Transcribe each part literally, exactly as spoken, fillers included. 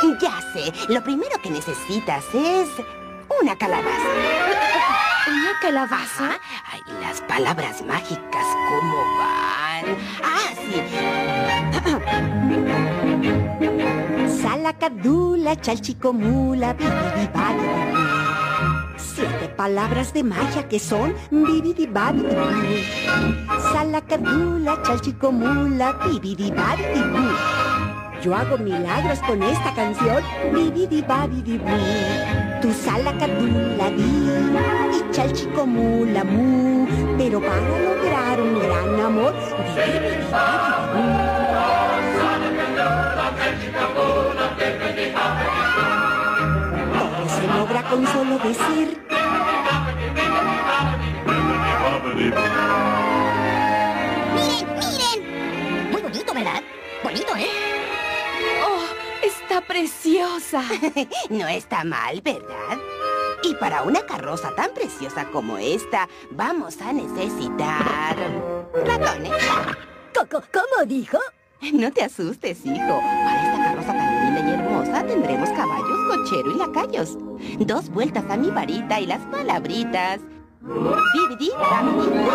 Ya sé, lo primero que necesitas es una calabaza. ¿Una calabaza? Ajá. Ay, las palabras mágicas, ¿cómo van? Ah, sí. Salacadula, chalchicomula, bibidibadibibú. Siete palabras de magia que son bibidibadibibú. Salacadula, chalchicomula, bibidibadibibú. Yo hago milagros con esta canción, bibidibadibibú. Tu salacadula di y chalchicomula mu. Pero para lograr un gran amor, bibidibadibibú. Todo se logra con solo decir. ¡Miren, miren! Muy bonito, ¿verdad? Bonito, ¿eh? ¡Oh, está preciosa! No está mal, ¿verdad? Y para una carroza tan preciosa como esta, vamos a necesitar ratones. ¿Cómo dijo? No te asustes, hijo. Para esta carroza tan linda y hermosa tendremos caballos, cochero y lacayos. Dos vueltas a mi varita y las palabritas. Bibidi, babidi, bu.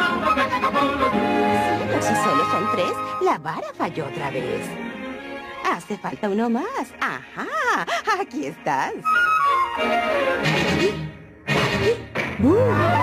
Cielo, si solo son tres, la vara falló otra vez. Hace falta uno más. Ajá, aquí estás. Bibidi, babidi, bu.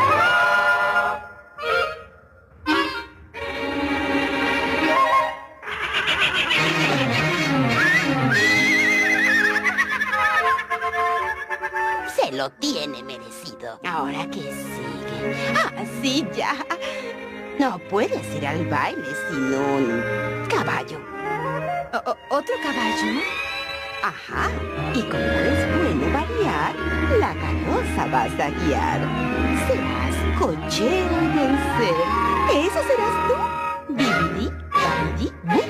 Se lo tiene merecido. Ahora que sigue. Ah, sí, ya. No puedes ir al baile sin un caballo. O- ¿Otro caballo? Ajá. Y como es bueno variar, la carroza vas a guiar. Serás cochero y vencer. Eso serás tú. Bibidi, babidi, bu.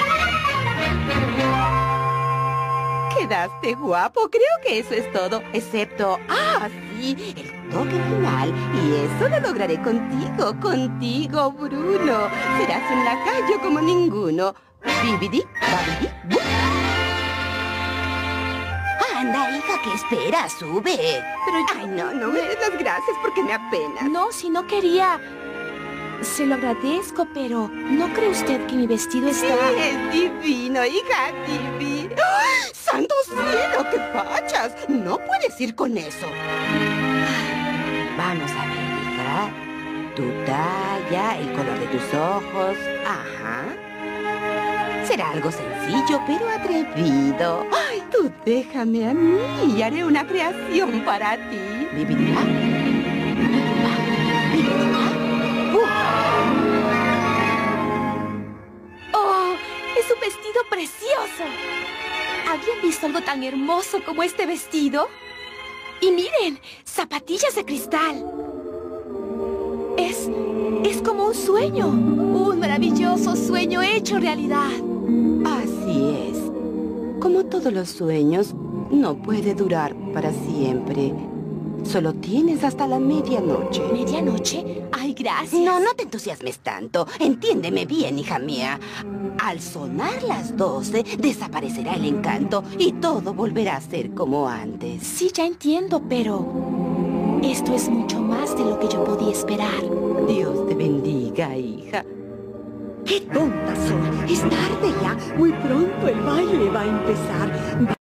Quedaste guapo. Creo que eso es todo. Excepto, ah, sí, el toque final. Y eso lo lograré contigo, contigo, Bruno. Serás un lacayo como ninguno. Bibidi, babidi, bu. Anda, hija, ¿qué esperas? Sube. Pero yo- Ay, no, no me des las gracias porque me apena. No, si no quería... Se lo agradezco, pero ¿no cree usted que mi vestido Sí, está...? es divino, hija, divino. ¡Ay, ¡santo cielo, qué fachas! No puedes ir con eso. Vamos a ver, hija. Tu talla, el color de tus ojos. Ajá. Será algo sencillo, pero atrevido. ¡Ay, tú déjame a mí y haré una creación para ti! Bibidibá. Bibidibá. Bibidibá. ¡Uh! ¡Oh! ¡Es un vestido precioso! ¿Habían visto algo tan hermoso como este vestido? Y miren, zapatillas de cristal. Es... es como un sueño. Un maravilloso sueño hecho realidad. Así es. Como todos los sueños, no puede durar para siempre. Solo tienes hasta la medianoche. ¿Medianoche? ¡Ay, gracias! No, no te entusiasmes tanto. Entiéndeme bien, hija mía. Al sonar las doce, desaparecerá el encanto y todo volverá a ser como antes. Sí, ya entiendo, pero... esto es mucho más de lo que yo podía esperar. Dios te bendiga, hija. ¡Qué tonta soy! Es tarde ya. Muy pronto el baile va a empezar.